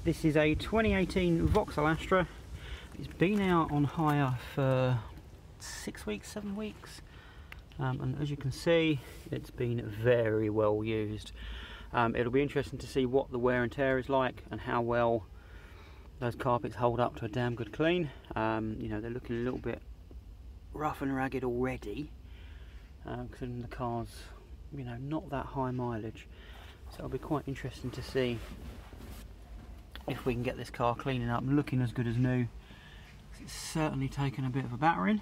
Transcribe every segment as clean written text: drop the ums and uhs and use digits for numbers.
This is a 2018 Vauxhall Astra. It's been out on hire for 6 weeks, 7 weeks, and as you can see, it's been very well used. It'll be interesting to see what the wear and tear is like and how well those carpets hold up to a damn good clean. You know, they're looking a little bit rough and ragged already, considering the car's, you know, not that high mileage. So it'll be quite interesting to see if we can get this car cleaning up and looking as good as new. It's certainly taken a bit of a battering.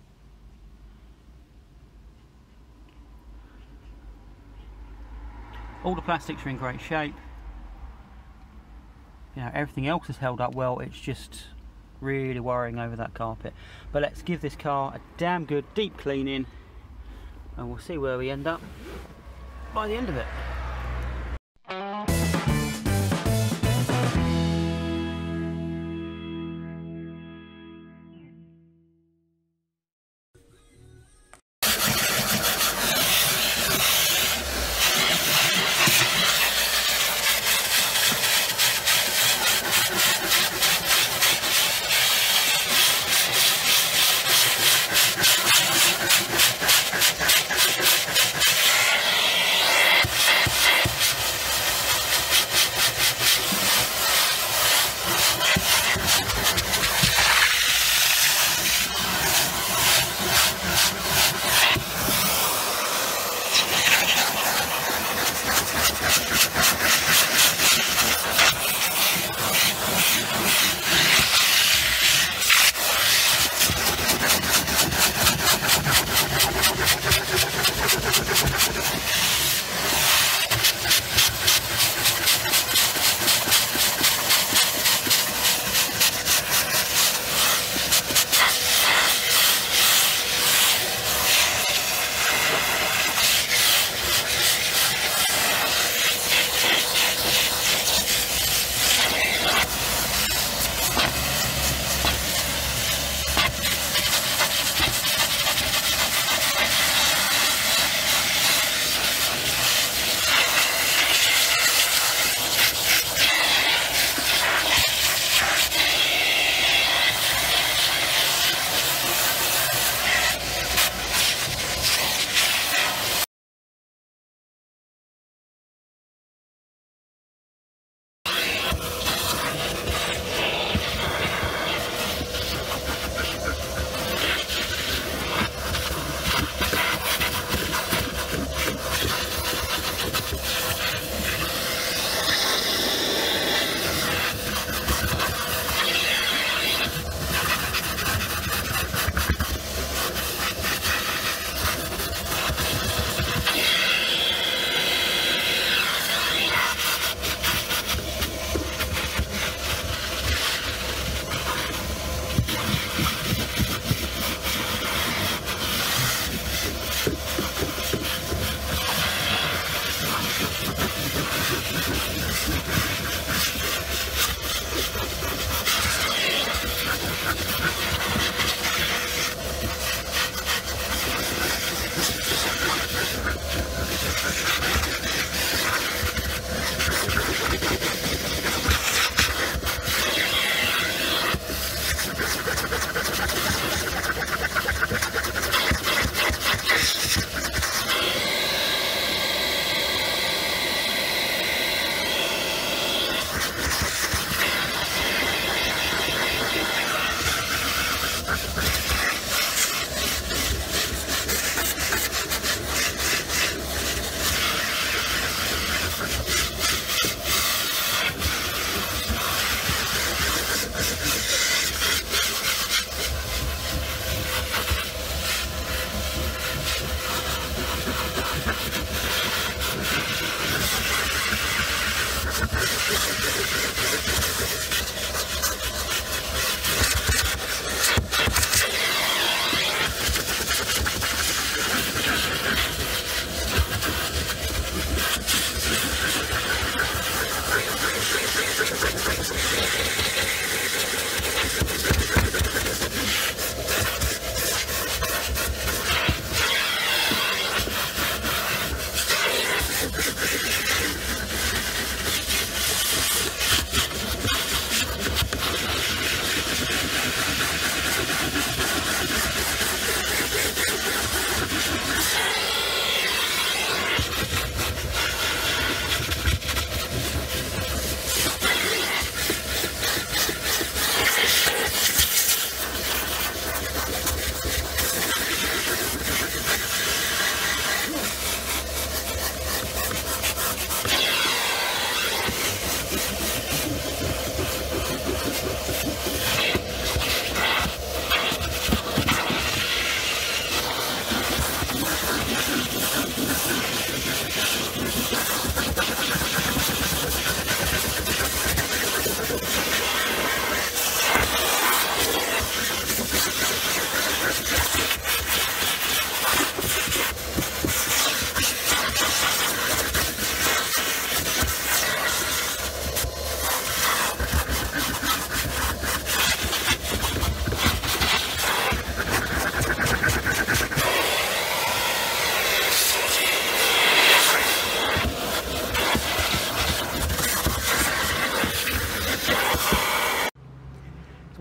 All the plastics are in great shape. You know, everything else has held up well. It's just really worrying over that carpet. But let's give this car a damn good deep cleaning, and we'll see where we end up by the end of it.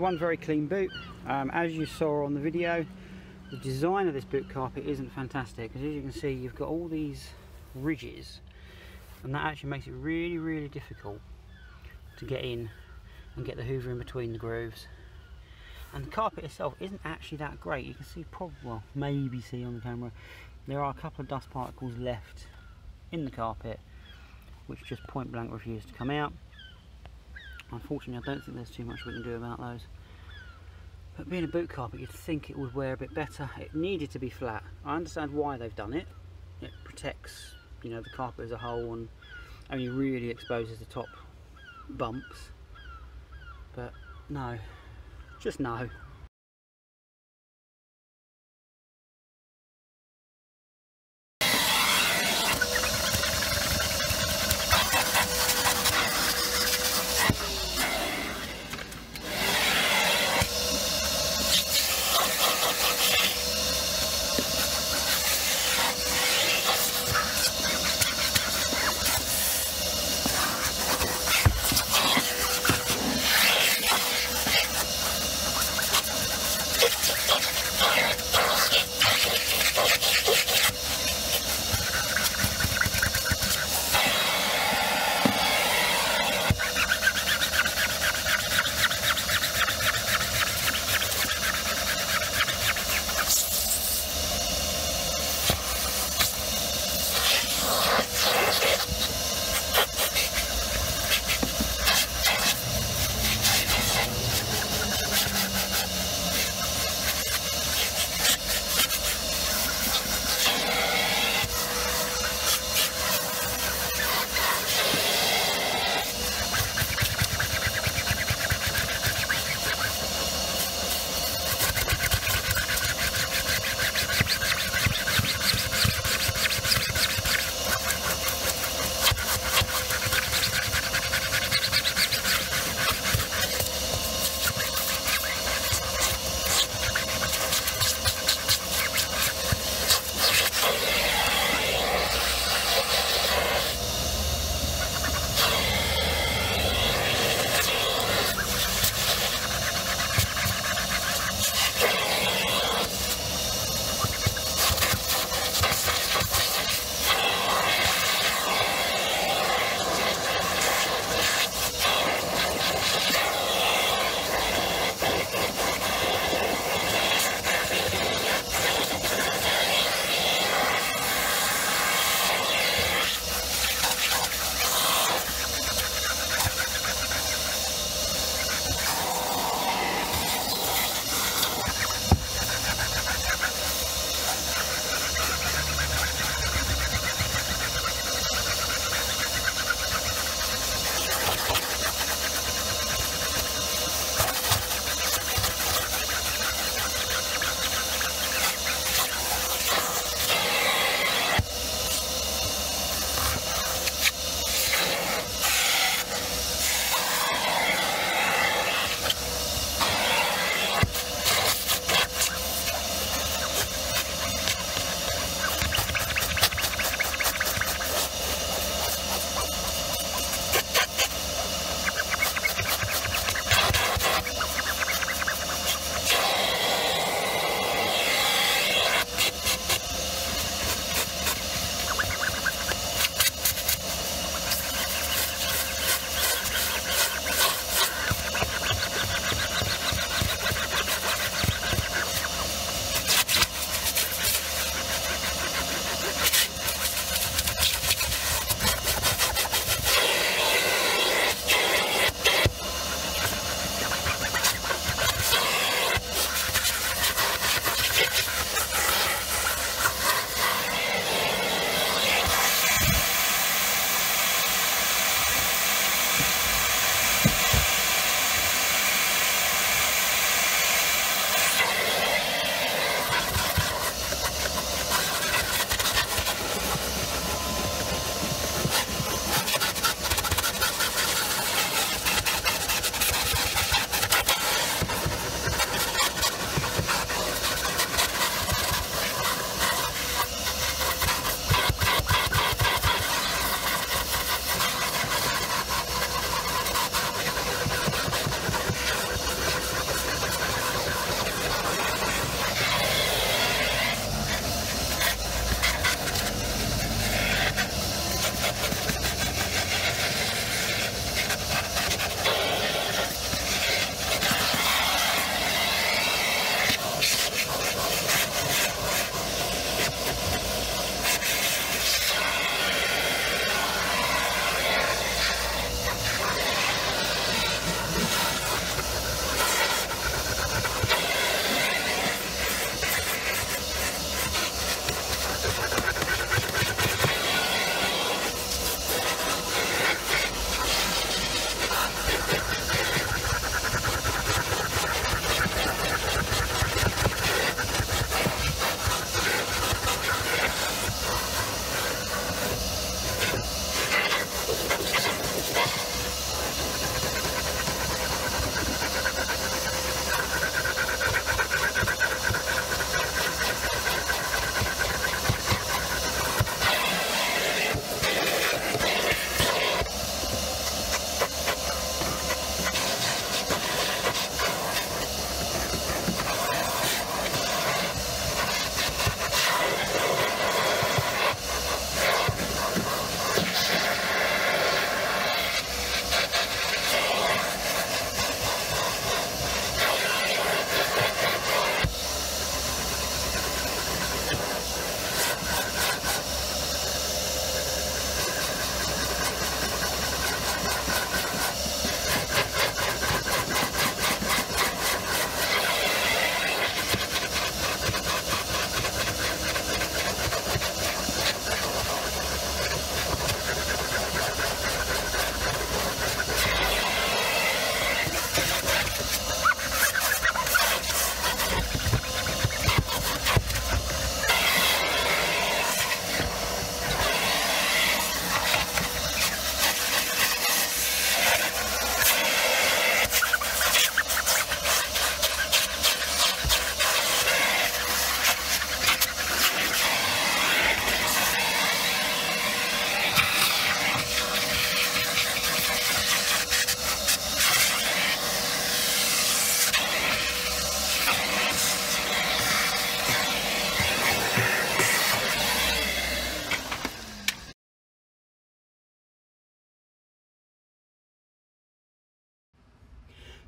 one very clean boot. As you saw on the video, the design of this boot carpet isn't fantastic, because as you can see you've got all these ridges, and that actually makes it really difficult to get in and get the hoover in between the grooves. And the carpet itself isn't actually that great. You can see, probably, well, maybe see on the camera, there are a couple of dust particles left in the carpet which just point blank refuse to come out. Unfortunately, I don't think there's too much we can do about those. But being a boot carpet, you'd think it would wear a bit better. It needed to be flat. I understand why they've done it. It protects, you know, the carpet as a whole and only really exposes the top bumps. But no, just no.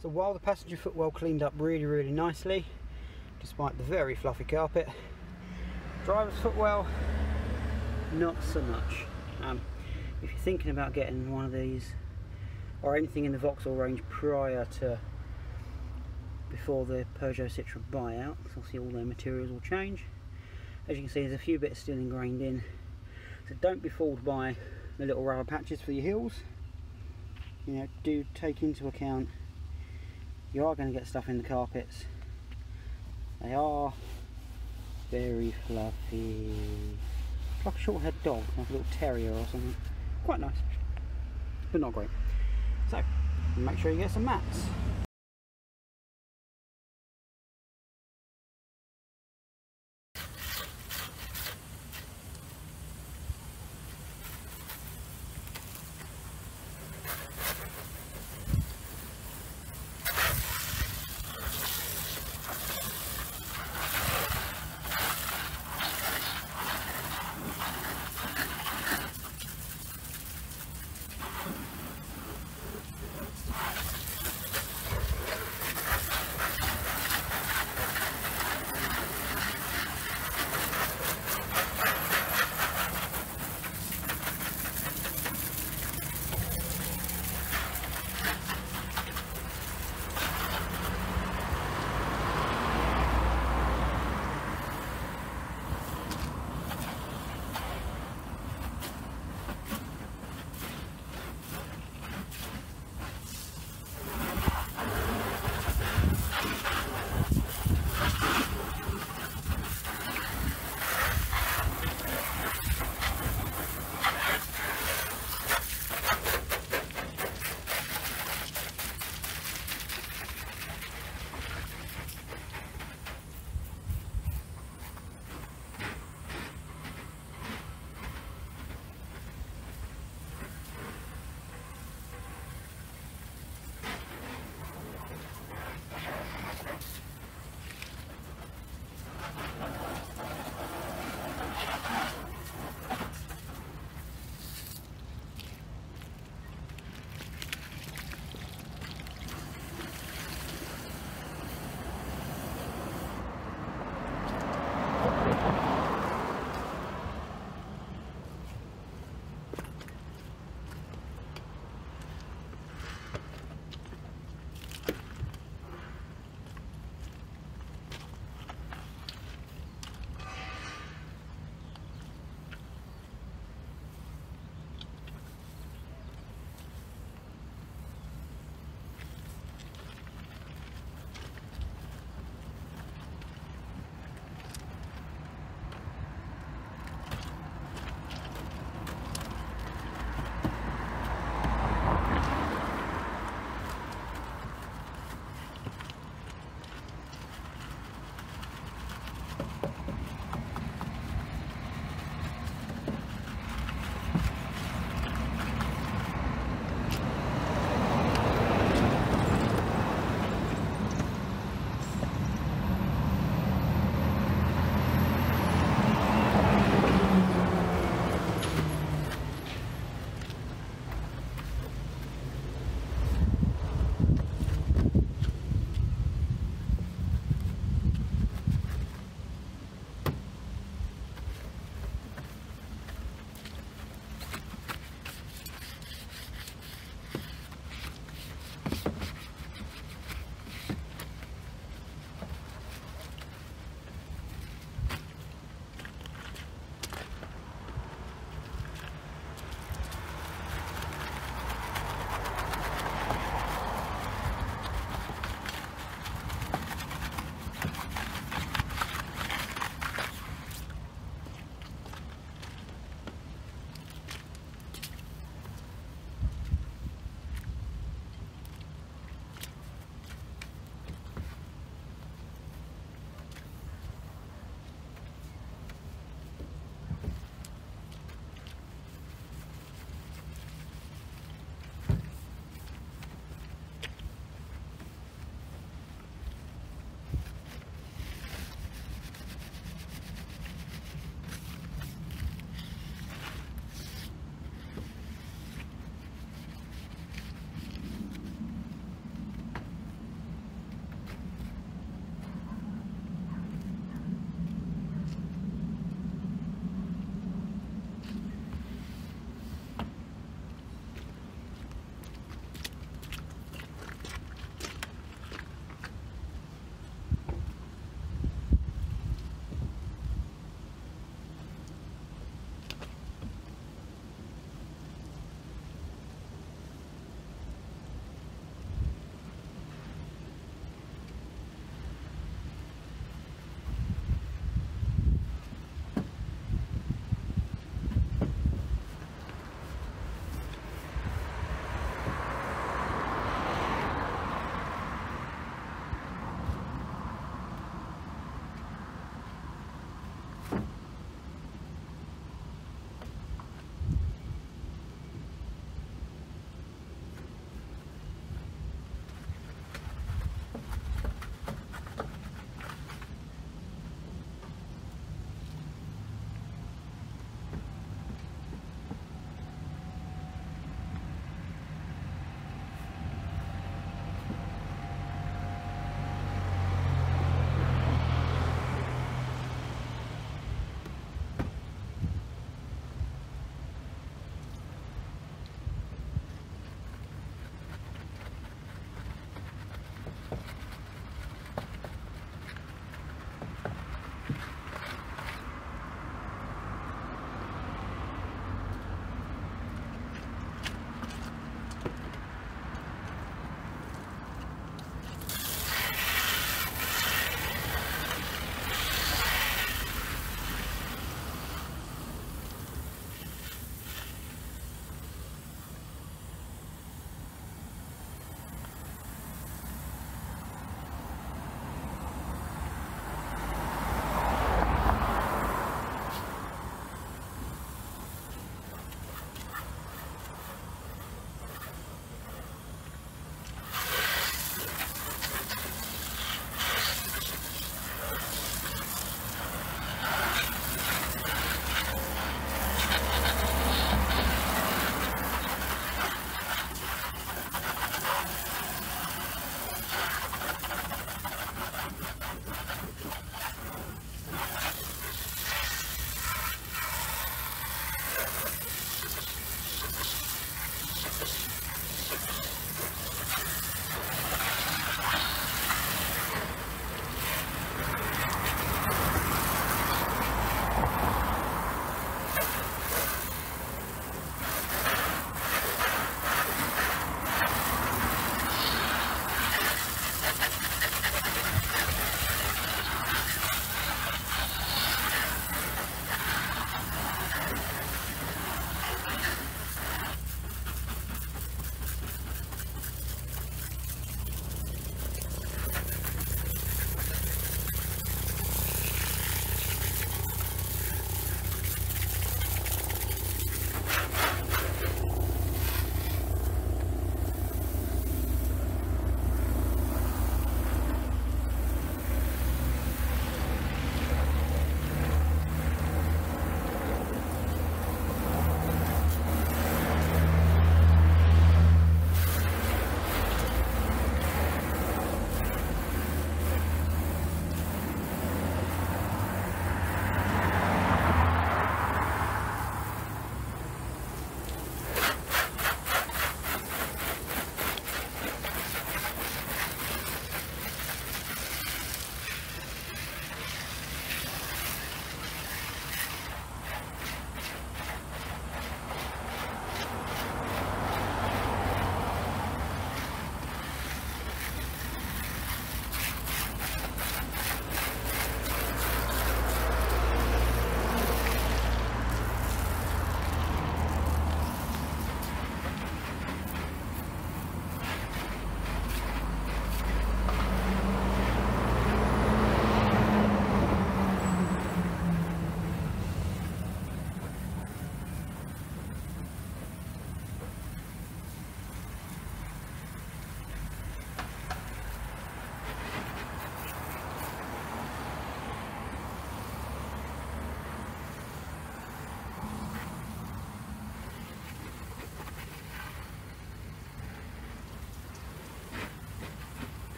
So while the passenger footwell cleaned up really nicely, despite the very fluffy carpet, driver's footwell, not so much. If you're thinking about getting one of these or anything in the Vauxhall range before the Peugeot Citroën buyout, because obviously all their materials will change. As you can see, there's a few bits still ingrained in, so don't be fooled by the little rubber patches for your heels. You know, do take into account you are going to get stuff in the carpets. They are very fluffy, like a short-haired dog, like a little terrier or something. Quite nice, but not great. So make sure you get some mats.